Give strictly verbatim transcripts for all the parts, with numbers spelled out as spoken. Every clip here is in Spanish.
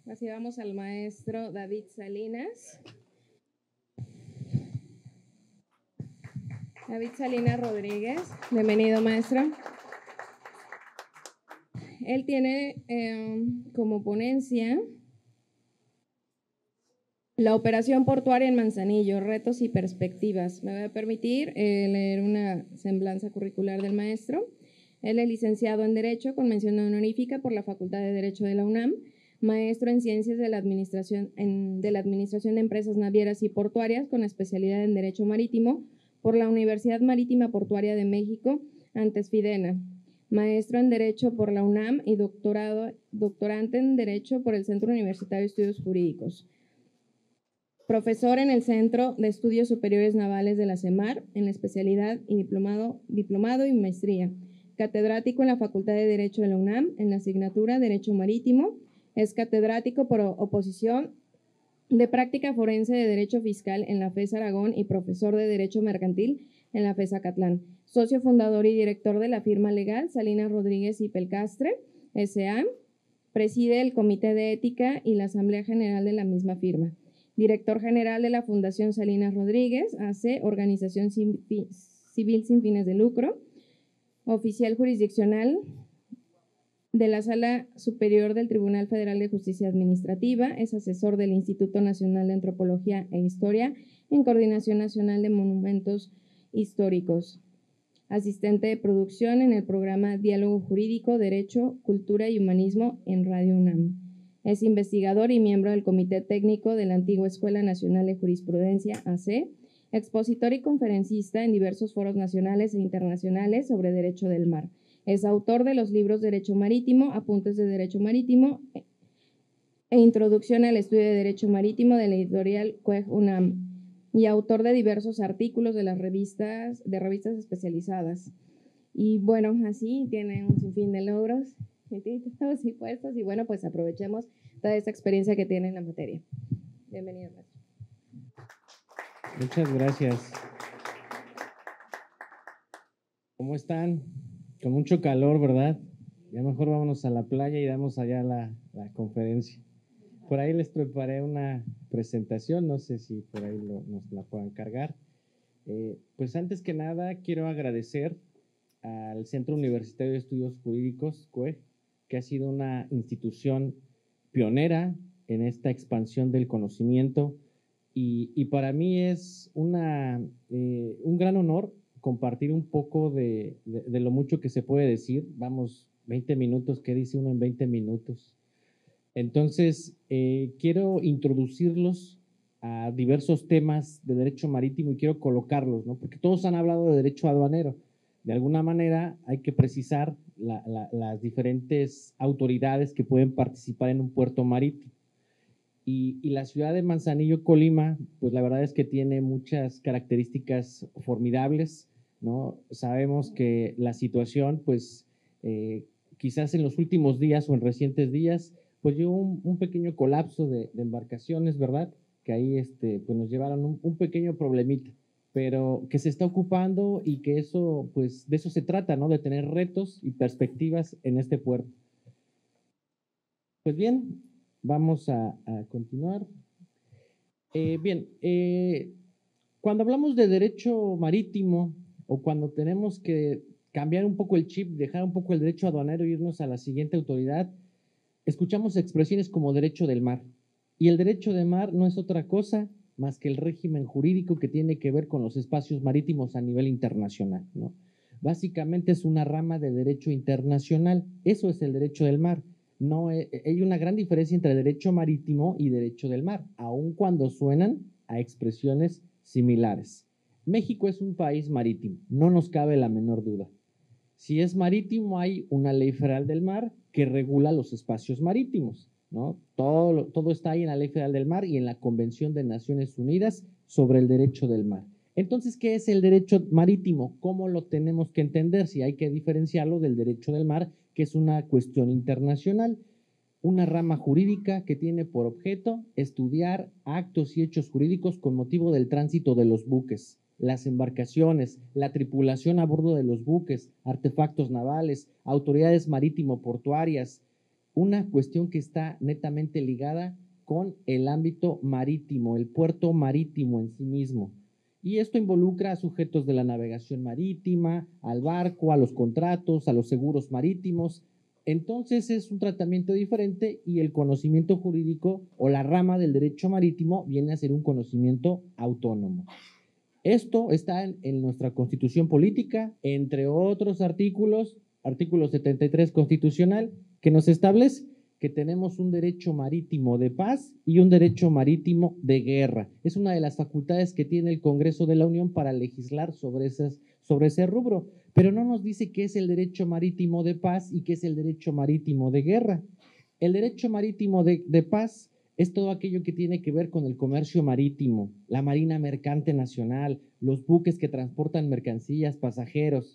Recibamos al maestro David Salinas. David Salinas Rodríguez, bienvenido maestro. Él tiene eh, como ponencia la operación portuaria en Manzanillo, retos y perspectivas. Me voy a permitir eh, leer una semblanza curricular del maestro. Él es licenciado en Derecho con mención honorífica por la Facultad de Derecho de la UNAM, maestro en Ciencias de la Administración, en, de la Administración de Empresas Navieras y Portuarias con especialidad en Derecho Marítimo por la Universidad Marítima Portuaria de México, antes FIDENA. Maestro en Derecho por la UNAM y doctorado, doctorante en Derecho por el Centro Universitario de Estudios Jurídicos. Profesor en el Centro de Estudios Superiores Navales de la CEMAR, en la especialidad y diplomado, diplomado y maestría. Catedrático en la Facultad de Derecho de la UNAM, en la asignatura Derecho Marítimo. Es catedrático por oposición de Práctica Forense de Derecho Fiscal en la FES Aragón y profesor de Derecho Mercantil en la FES Acatlán. Socio fundador y director de la firma legal Salinas Rodríguez y Pelcastre, S A Preside el Comité de Ética y la Asamblea General de la misma firma. Director general de la Fundación Salinas Rodríguez, A C, Organización Civil sin fines de lucro. Oficial jurisdiccional de la Sala Superior del Tribunal Federal de Justicia Administrativa, es asesor del Instituto Nacional de Antropología e Historia en Coordinación Nacional de Monumentos Históricos. Asistente de producción en el programa Diálogo Jurídico, Derecho, Cultura y Humanismo en Radio UNAM. Es investigador y miembro del Comité Técnico de la Antigua Escuela Nacional de Jurisprudencia, A C, expositor y conferencista en diversos foros nacionales e internacionales sobre derecho del mar. Es autor de los libros Derecho Marítimo, Apuntes de Derecho Marítimo e Introducción al Estudio de Derecho Marítimo de la editorial C U E J UNAM y autor de diversos artículos de las revistas, de revistas especializadas. Y bueno, así tiene un sinfín de logros y puestos y bueno, pues aprovechemos toda esta experiencia que tiene en la materia. Bienvenido, maestro. Muchas gracias. ¿Cómo están? Con mucho calor, ¿verdad? Ya mejor vámonos a la playa y damos allá la, la conferencia. Por ahí les preparé una presentación, no sé si por ahí lo, nos la puedan cargar. Eh, pues antes que nada quiero agradecer al Centro Universitario de Estudios Jurídicos, C U E J, que ha sido una institución pionera en esta expansión del conocimiento y, y para mí es una, eh, un gran honor compartir un poco de, de, de lo mucho que se puede decir. Vamos, veinte minutos, ¿qué dice uno en veinte minutos? Entonces, eh, quiero introducirlos a diversos temas de derecho marítimo y quiero colocarlos, ¿no? Porque todos han hablado de derecho aduanero. De alguna manera hay que precisar la, la, las diferentes autoridades que pueden participar en un puerto marítimo. Y, y la ciudad de Manzanillo, Colima, pues la verdad es que tiene muchas características formidables, ¿no? Sabemos que la situación, pues eh, quizás en los últimos días o en recientes días, pues llevó un, un pequeño colapso de, de embarcaciones, ¿verdad? Que ahí este, pues nos llevaron un, un pequeño problemita, pero que se está ocupando y que eso, pues de eso se trata, ¿no? De tener retos y perspectivas en este puerto. Pues bien, vamos a, a continuar. Eh, bien, eh, cuando hablamos de derecho marítimo o cuando tenemos que cambiar un poco el chip, dejar un poco el derecho aduanero e irnos a la siguiente autoridad, escuchamos expresiones como derecho del mar. Y el derecho del mar no es otra cosa más que el régimen jurídico que tiene que ver con los espacios marítimos a nivel internacional, ¿no? Básicamente es una rama de derecho internacional. Eso es el derecho del mar. No, hay una gran diferencia entre derecho marítimo y derecho del mar, aun cuando suenan a expresiones similares. México es un país marítimo, no nos cabe la menor duda. Si es marítimo, hay una ley federal del mar que regula los espacios marítimos, ¿no? Todo, todo está ahí en la Ley Federal del Mar y en la Convención de Naciones Unidas sobre el Derecho del Mar. Entonces, ¿qué es el derecho marítimo? ¿Cómo lo tenemos que entender? Si hay que diferenciarlo del derecho del mar, que es una cuestión internacional, una rama jurídica que tiene por objeto estudiar actos y hechos jurídicos con motivo del tránsito de los buques, las embarcaciones, la tripulación a bordo de los buques, artefactos navales, autoridades marítimo-portuarias, una cuestión que está netamente ligada con el ámbito marítimo, el puerto marítimo en sí mismo. Y esto involucra a sujetos de la navegación marítima, al barco, a los contratos, a los seguros marítimos. Entonces es un tratamiento diferente y el conocimiento jurídico o la rama del derecho marítimo viene a ser un conocimiento autónomo. Esto está en, en nuestra Constitución Política, entre otros artículos, artículo setenta y tres constitucional, que nos establece que tenemos un derecho marítimo de paz y un derecho marítimo de guerra. Es una de las facultades que tiene el Congreso de la Unión para legislar sobre, esas, sobre ese rubro, pero no nos dice qué es el derecho marítimo de paz y qué es el derecho marítimo de guerra. El derecho marítimo de, de paz es todo aquello que tiene que ver con el comercio marítimo, la marina mercante nacional, los buques que transportan mercancías, pasajeros.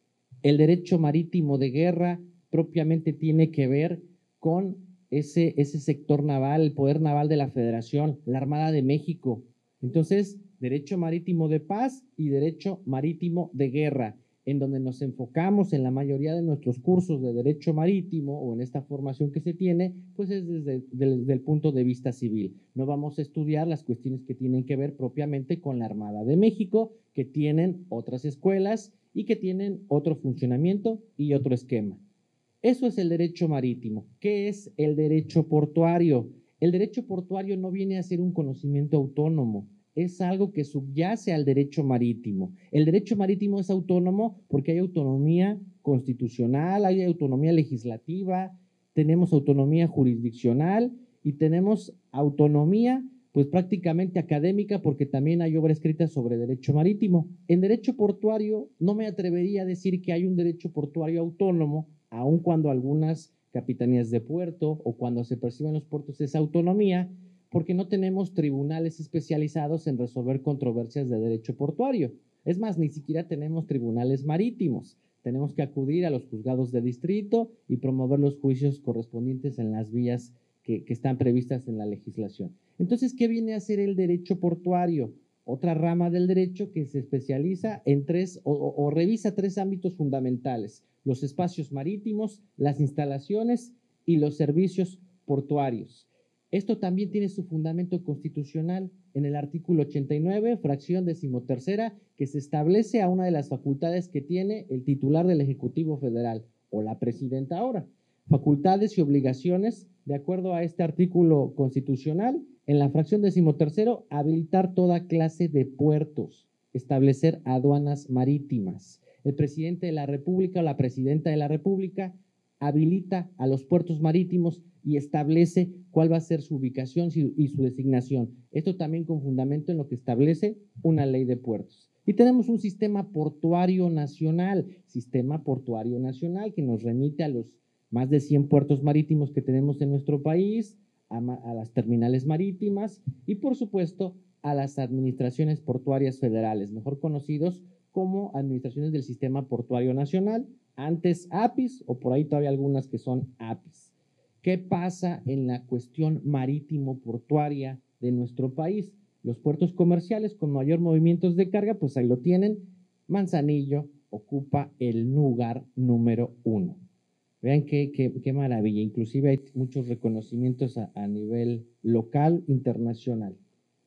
El derecho marítimo de guerra propiamente tiene que ver con ese, ese sector naval, el poder naval de la Federación, la Armada de México. Entonces, derecho marítimo de paz y derecho marítimo de guerra, en donde nos enfocamos en la mayoría de nuestros cursos de derecho marítimo o en esta formación que se tiene, pues es desde, desde el punto de vista civil. No vamos a estudiar las cuestiones que tienen que ver propiamente con la Armada de México, que tienen otras escuelas y que tienen otro funcionamiento y otro esquema. Eso es el derecho marítimo. ¿Qué es el derecho portuario? El derecho portuario no viene a ser un conocimiento autónomo, es algo que subyace al derecho marítimo. El derecho marítimo es autónomo porque hay autonomía constitucional, hay autonomía legislativa, tenemos autonomía jurisdiccional y tenemos autonomía pues prácticamente académica porque también hay obra escrita sobre derecho marítimo. En derecho portuario no me atrevería a decir que hay un derecho portuario autónomo, aun cuando algunas capitanías de puerto o cuando se perciben los puertos esa autonomía, porque no tenemos tribunales especializados en resolver controversias de derecho portuario. Es más, ni siquiera tenemos tribunales marítimos. Tenemos que acudir a los juzgados de distrito y promover los juicios correspondientes en las vías que, que están previstas en la legislación. Entonces, ¿qué viene a ser el derecho portuario? Otra rama del derecho que se especializa en tres o, o, o revisa tres ámbitos fundamentales: los espacios marítimos, las instalaciones y los servicios portuarios. Esto también tiene su fundamento constitucional en el artículo ochenta y nueve, fracción decimotercera, que se establece a una de las facultades que tiene el titular del Ejecutivo Federal o la presidenta ahora. Facultades y obligaciones, de acuerdo a este artículo constitucional, en la fracción decimotercero, habilitar toda clase de puertos, establecer aduanas marítimas. El presidente de la República o la presidenta de la República habilita a los puertos marítimos y establece cuál va a ser su ubicación y su designación. Esto también con fundamento en lo que establece una ley de puertos. Y tenemos un sistema portuario nacional, sistema portuario nacional que nos remite a los más de cien puertos marítimos que tenemos en nuestro país, a, a las terminales marítimas y por supuesto a las administraciones portuarias federales, mejor conocidos como administraciones del Sistema Portuario Nacional, antes A P I S o por ahí todavía algunas que son A P I S. ¿Qué pasa en la cuestión marítimo-portuaria de nuestro país? Los puertos comerciales con mayor movimientos de carga, pues ahí lo tienen. Manzanillo ocupa el lugar número uno. Vean qué, qué, qué maravilla, inclusive hay muchos reconocimientos a, a nivel local, internacional.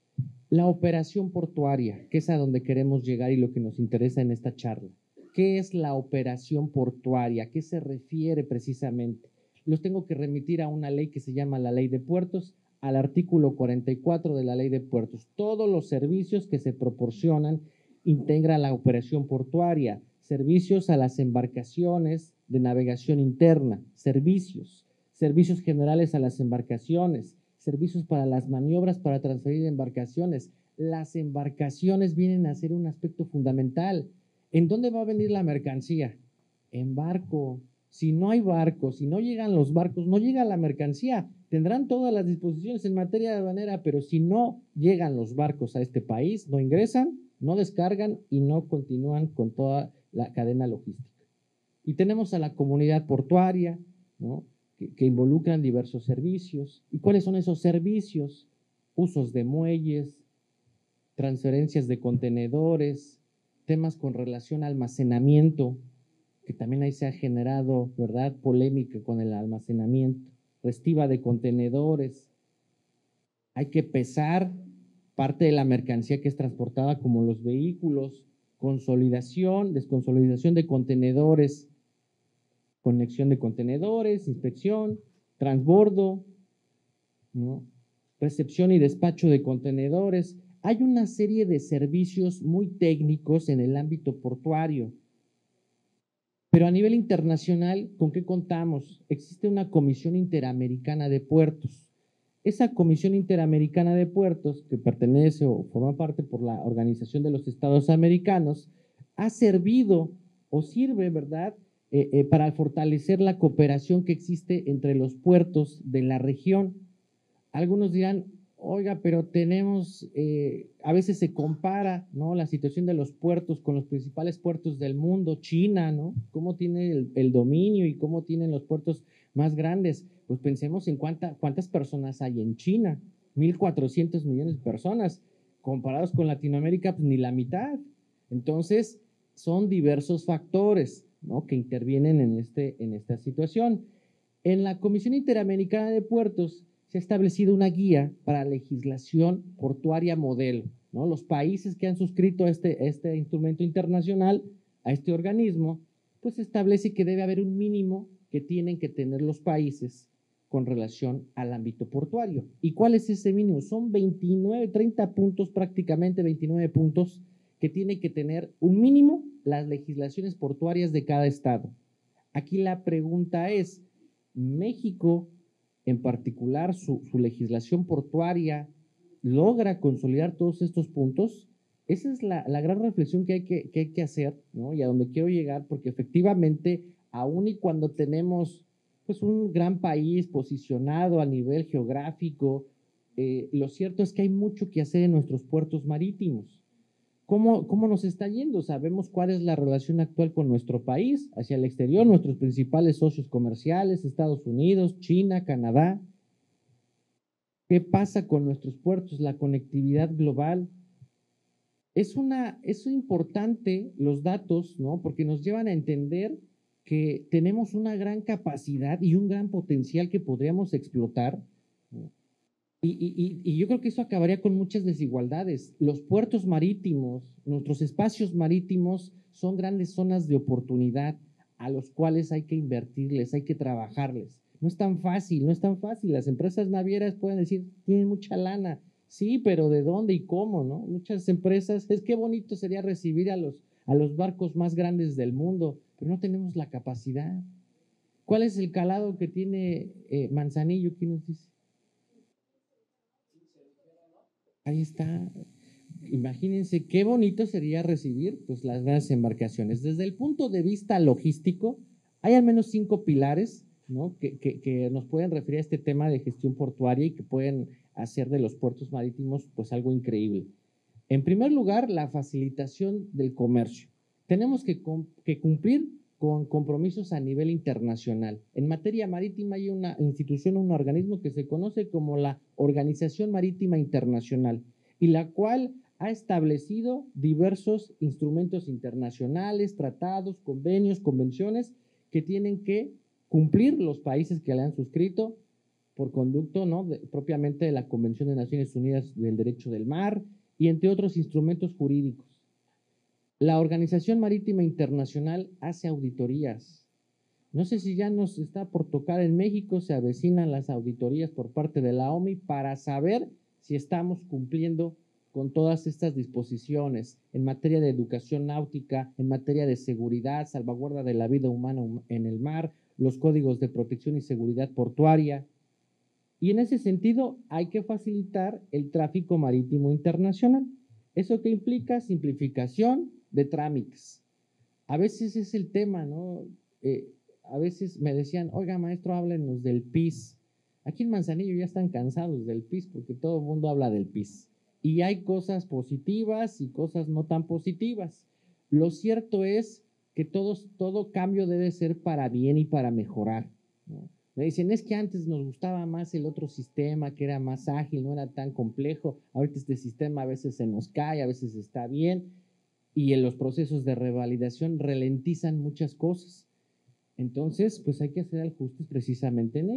La operación portuaria, que es a donde queremos llegar y lo que nos interesa en esta charla. ¿Qué es la operación portuaria? ¿A qué se refiere precisamente? Los tengo que remitir a una ley que se llama la Ley de Puertos, al artículo cuarenta y cuatro de la Ley de Puertos. Todos los servicios que se proporcionan integra la operación portuaria, servicios a las embarcaciones de navegación interna, servicios, servicios generales a las embarcaciones, servicios para las maniobras para transferir embarcaciones. Las embarcaciones vienen a ser un aspecto fundamental. ¿En dónde va a venir la mercancía? En barco. Si no hay barcos, si no llegan los barcos, no llega la mercancía. Tendrán todas las disposiciones en materia de aduanera, pero si no llegan los barcos a este país, no ingresan, no descargan y no continúan con toda la cadena logística. Y tenemos a la comunidad portuaria, ¿no? que, que involucran diversos servicios. ¿Y cuáles son esos servicios? Usos de muelles, transferencias de contenedores, temas con relación a almacenamiento, que también ahí se ha generado, ¿verdad?, polémica con el almacenamiento. restiva de contenedores. Hay que pesar parte de la mercancía que es transportada como los vehículos, consolidación, desconsolidación de contenedores, conexión de contenedores, inspección, transbordo, ¿no? Recepción y despacho de contenedores. Hay una serie de servicios muy técnicos en el ámbito portuario. Pero a nivel internacional, ¿con qué contamos? Existe una Comisión Interamericana de Puertos. Esa Comisión Interamericana de Puertos, que pertenece o forma parte por la Organización de los Estados Americanos, ha servido o sirve, ¿verdad?, eh, eh, para fortalecer la cooperación que existe entre los puertos de la región. Algunos dirán, oiga, pero tenemos, eh, a veces se compara, ¿no?, la situación de los puertos con los principales puertos del mundo, China, ¿no? ¿Cómo tiene el, el dominio y cómo tienen los puertos más grandes? Pues pensemos en cuánta, cuántas personas hay en China, mil cuatrocientos millones de personas, comparados con Latinoamérica, pues ni la mitad. Entonces, son diversos factores, ¿no?, que intervienen en, este, en esta situación. En la Comisión Interamericana de Puertos se ha establecido una guía para legislación portuaria modelo, ¿no? Los países que han suscrito este, este instrumento internacional, a este organismo, pues establece que debe haber un mínimo que tienen que tener los países con relación al ámbito portuario. ¿Y cuál es ese mínimo? Son veintinueve, treinta puntos, prácticamente veintinueve puntos, que tiene que tener un mínimo las legislaciones portuarias de cada estado. Aquí la pregunta es, ¿México en particular, su, su legislación portuaria, logra consolidar todos estos puntos? Esa es la, la gran reflexión que hay que, que hay que hacer, ¿no? Y a donde quiero llegar, porque efectivamente, aun y cuando tenemos pues un gran país posicionado a nivel geográfico, eh, lo cierto es que hay mucho que hacer en nuestros puertos marítimos. ¿Cómo, ¿Cómo nos está yendo? Sabemos cuál es la relación actual con nuestro país, hacia el exterior, nuestros principales socios comerciales, Estados Unidos, China, Canadá. ¿Qué pasa con nuestros puertos? La conectividad global. Es, una, es importante los datos, ¿no?, porque nos llevan a entender que tenemos una gran capacidad y un gran potencial que podríamos explotar, ¿no? Y, y, y yo creo que eso acabaría con muchas desigualdades. Los puertos marítimos, nuestros espacios marítimos son grandes zonas de oportunidad a los cuales hay que invertirles, hay que trabajarles. No es tan fácil, no es tan fácil. Las empresas navieras pueden decir, tienen mucha lana. Sí, pero ¿de dónde y cómo, no? Muchas empresas, es que bonito sería recibir a los, a los barcos más grandes del mundo, pero no tenemos la capacidad. ¿Cuál es el calado que tiene eh, Manzanillo? ¿Quién nos dice? Ahí está. Imagínense qué bonito sería recibir pues las grandes embarcaciones. Desde el punto de vista logístico, hay al menos cinco pilares, ¿no?, que, que, que nos pueden referir a este tema de gestión portuaria y que pueden hacer de los puertos marítimos pues algo increíble. En primer lugar, la facilitación del comercio. Tenemos que, que cumplir con compromisos a nivel internacional. En materia marítima hay una institución, un organismo que se conoce como la Organización Marítima Internacional, y la cual ha establecido diversos instrumentos internacionales, tratados, convenios, convenciones que tienen que cumplir los países que le han suscrito por conducto, ¿no?, de, propiamente de la Convención de Naciones Unidas del Derecho del Mar y entre otros instrumentos jurídicos. La Organización Marítima Internacional hace auditorías. No sé si ya nos está por tocar en México, se avecinan las auditorías por parte de la O M I para saber si estamos cumpliendo con todas estas disposiciones en materia de educación náutica, en materia de seguridad, salvaguarda de la vida humana en el mar, los códigos de protección y seguridad portuaria. Y en ese sentido hay que facilitar el tráfico marítimo internacional. ¿Eso qué implica? Simplificación de trámites. A veces es el tema, ¿no? Eh, a veces me decían, oiga, maestro, háblenos del P I S. Aquí en Manzanillo ya están cansados del P I S porque todo el mundo habla del P I S. Y hay cosas positivas y cosas no tan positivas. Lo cierto es que todos, todo cambio debe ser para bien y para mejorar, ¿no? Me dicen, es que antes nos gustaba más el otro sistema, que era más ágil, no era tan complejo. Ahorita este sistema a veces se nos cae, a veces está bien, y en los procesos de revalidación ralentizan muchas cosas. Entonces, pues hay que hacer ajustes precisamente en ello.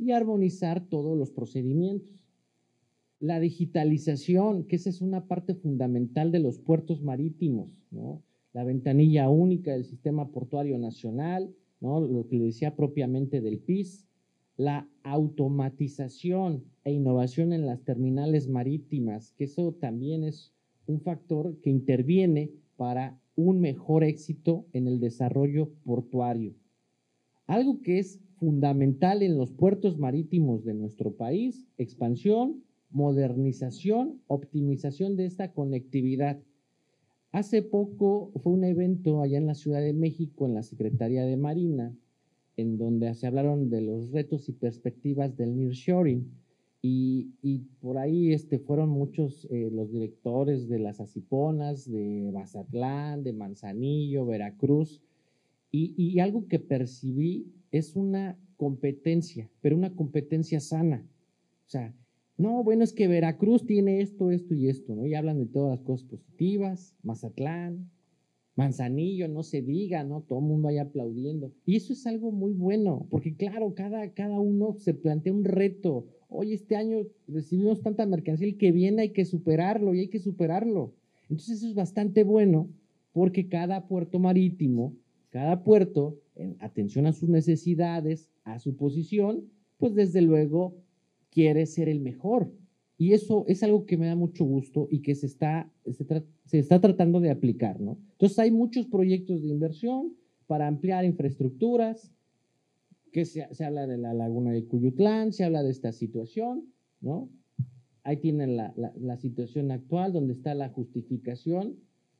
y armonizar todos los procedimientos. La digitalización, que esa es una parte fundamental de los puertos marítimos, ¿no? La ventanilla única del Sistema Portuario Nacional, ¿no? Lo que le decía propiamente del P I S, la automatización e innovación en las terminales marítimas, que eso también es un factor que interviene para un mejor éxito en el desarrollo portuario. Algo que es fundamental en los puertos marítimos de nuestro país: expansión, modernización, optimización de esta conectividad. Hace poco fue un evento allá en la Ciudad de México, en la Secretaría de Marina, en donde se hablaron de los retos y perspectivas del nearshoring, y, y por ahí este, fueron muchos eh, los directores de las Asiponas, de Mazatlán, de Manzanillo, Veracruz, y, y algo que percibí es una competencia, pero una competencia sana. O sea, no, bueno, es que Veracruz tiene esto, esto y esto, ¿no? Y hablan de todas las cosas positivas, Mazatlán, Manzanillo, no se diga, ¿no? Todo el mundo ahí aplaudiendo. Y eso es algo muy bueno, porque claro, cada, cada uno se plantea un reto. Oye, este año recibimos tanta mercancía, el que viene hay que superarlo y hay que superarlo. Entonces eso es bastante bueno, porque cada puerto marítimo, cada puerto, en atención a sus necesidades, a su posición, pues desde luego quiere ser el mejor. Y eso es algo que me da mucho gusto y que se está, se, tra se está tratando de aplicar, ¿no? Entonces hay muchos proyectos de inversión para ampliar infraestructuras, que se, se habla de la laguna de Cuyutlán, se habla de esta situación, ¿no? Ahí tienen la, la, la situación actual, donde está la justificación.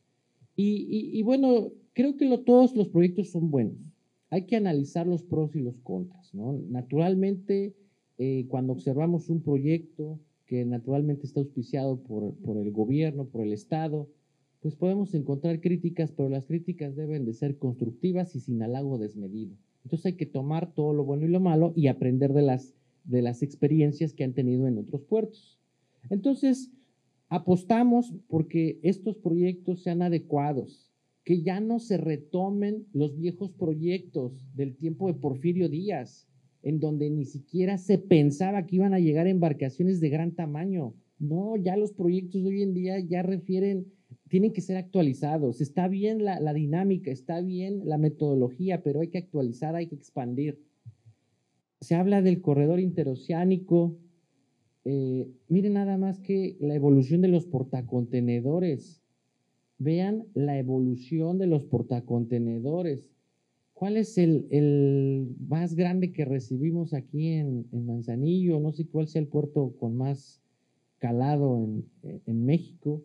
Y, y, y bueno, creo que lo, todos los proyectos son buenos. Hay que analizar los pros y los contras, ¿no? Naturalmente, eh, cuando observamos un proyecto que naturalmente está auspiciado por, por el gobierno, por el Estado, pues podemos encontrar críticas, pero las críticas deben de ser constructivas y sin halago desmedido. Entonces hay que tomar todo lo bueno y lo malo y aprender de las, de las experiencias que han tenido en otros puertos. Entonces, apostamos porque estos proyectos sean adecuados, que ya no se retomen los viejos proyectos del tiempo de Porfirio Díaz, en donde ni siquiera se pensaba que iban a llegar embarcaciones de gran tamaño. No, ya los proyectos de hoy en día ya refieren, tienen que ser actualizados. Está bien la, la dinámica, está bien la metodología, pero hay que actualizar, hay que expandir. Se habla del corredor interoceánico. Eh, miren nada más que la evolución de los portacontenedores. Vean la evolución de los portacontenedores. ¿Cuál es el, el más grande que recibimos aquí en, en Manzanillo? No sé cuál sea el puerto con más calado en, en México.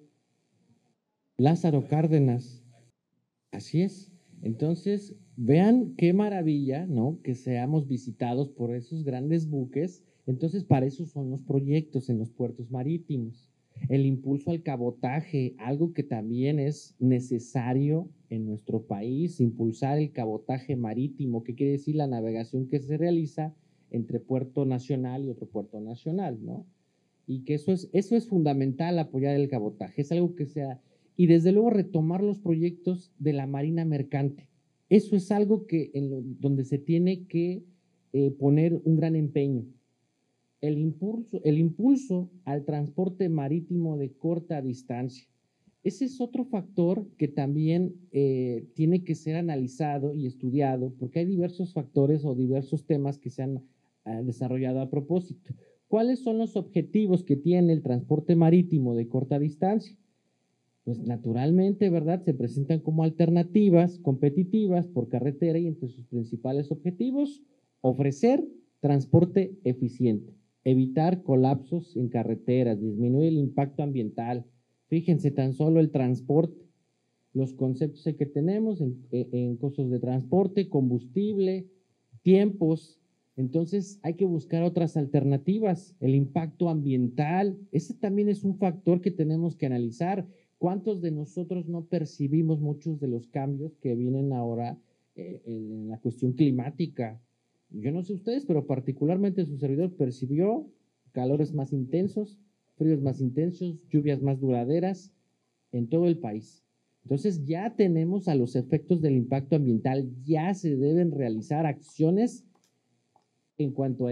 Lázaro Cárdenas. Así es. Entonces, vean qué maravilla, ¿no? Que seamos visitados por esos grandes buques. Entonces, para eso son los proyectos en los puertos marítimos. El impulso al cabotaje, algo que también es necesario en nuestro país, impulsar el cabotaje marítimo, que quiere decir la navegación que se realiza entre puerto nacional y otro puerto nacional, ¿no? Y que eso es, eso es fundamental, apoyar el cabotaje, es algo que sea, y desde luego retomar los proyectos de la marina mercante. Eso es algo que en lo, donde se tiene que eh, poner un gran empeño. El impulso, el impulso al transporte marítimo de corta distancia. Ese es otro factor que también eh, tiene que ser analizado y estudiado, porque hay diversos factores o diversos temas que se han eh, desarrollado a propósito. ¿Cuáles son los objetivos que tiene el transporte marítimo de corta distancia? Pues naturalmente, ¿verdad? Se presentan como alternativas competitivas por carretera y entre sus principales objetivos, ofrecer transporte eficiente, evitar colapsos en carreteras, disminuir el impacto ambiental. Fíjense, tan solo el transporte, los conceptos que tenemos en, en costos de transporte, combustible, tiempos. Entonces hay que buscar otras alternativas. El impacto ambiental, ese también es un factor que tenemos que analizar. ¿Cuántos de nosotros no percibimos muchos de los cambios que vienen ahora eh, en la cuestión climática? Yo no sé ustedes, pero particularmente su servidor percibió calores más intensos, fríos más intensos, lluvias más duraderas en todo el país. Entonces ya tenemos a los efectos del impacto ambiental, ya se deben realizar acciones en cuanto a ello.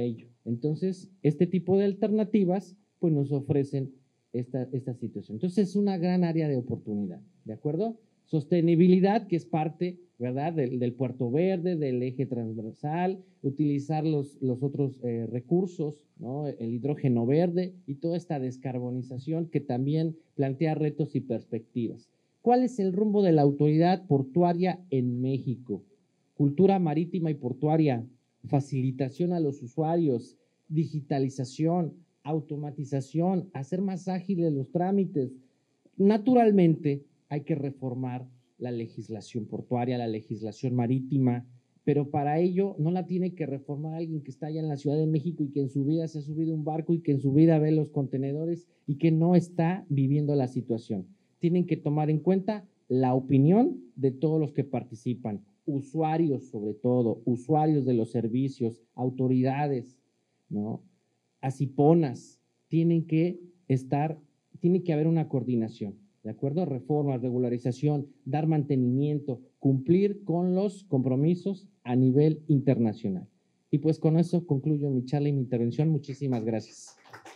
Entonces, este tipo de alternativas pues nos ofrecen esta, esta situación. Entonces, es una gran área de oportunidad, ¿de acuerdo? Sostenibilidad, que es parte, ¿verdad?, del, del puerto verde, del eje transversal, utilizar los, los otros eh, recursos, ¿no?, el hidrógeno verde y toda esta descarbonización que también plantea retos y perspectivas. ¿Cuál es el rumbo de la autoridad portuaria en México? Cultura marítima y portuaria, facilitación a los usuarios, digitalización, automatización, hacer más ágiles los trámites. Naturalmente, hay que reformar la legislación portuaria, la legislación marítima, pero para ello no la tiene que reformar alguien que está allá en la Ciudad de México y que en su vida se ha subido un barco y que en su vida ve los contenedores y que no está viviendo la situación. Tienen que tomar en cuenta la opinión de todos los que participan, usuarios sobre todo, usuarios de los servicios, autoridades, ¿no?, asiponas, tienen que estar, tiene que haber una coordinación, ¿de acuerdo? Reforma, regularización, dar mantenimiento, cumplir con los compromisos a nivel internacional. Y pues con eso concluyo mi charla y mi intervención. Muchísimas gracias.